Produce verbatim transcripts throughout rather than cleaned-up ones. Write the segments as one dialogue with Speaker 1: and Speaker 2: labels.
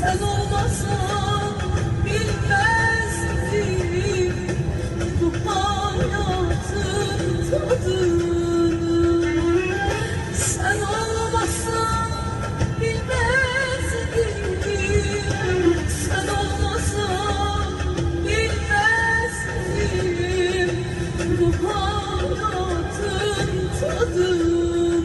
Speaker 1: Sen olmasan bilmezdim bu hayatın tadını. Sen olmasan bilmezdim, sen olmasan bilmezdim bu hayatın tadını.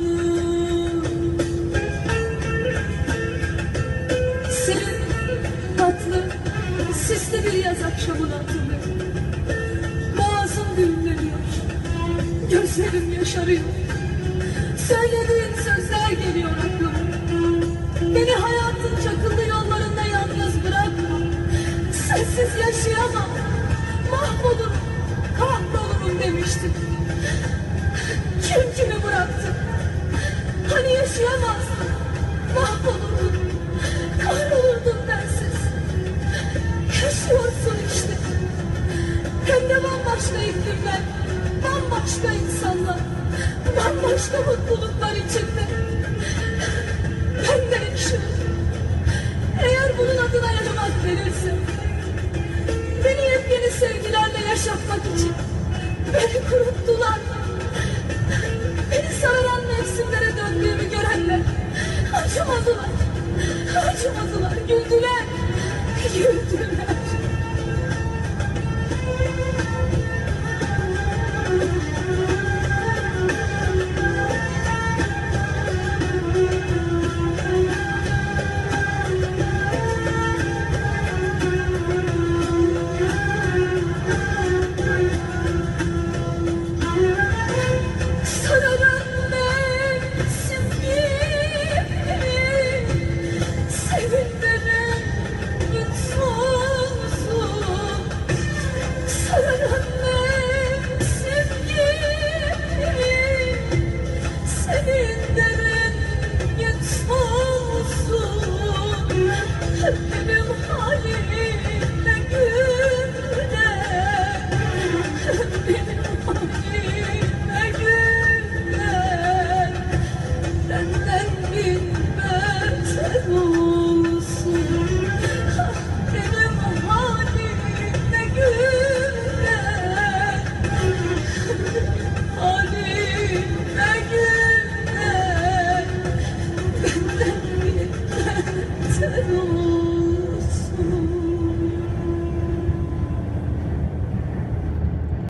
Speaker 1: Senin tatlı, sisli bir yaz akşamını hatırlıyorum. Boğazım düğümleniyor, gözlerim yaşarıyor. Söylediğin sözler geliyor aklıma. Beni hayatın çakıllı yollarında yalnız bırakma. Sensiz yaşayamam, mahvolurum, kahrolurum demiştin. Kim kimi bıraktı? Hani yaşayamazdın, mahvolurdun, kahrolurdun bensiz. Yaşıyorsun işte. Hem de bambaşka iklimler, bambaşka insanlar, bambaşka mutluluklar içinde. Ben de yaşıyorum. Eğer bunun adına yaşamak denirse, beni yepyeni sevgilerle yaşatmak için beni kuruttular. Beni sararan mevsimlere döndüğümü görenler acımadılar, acımadılar.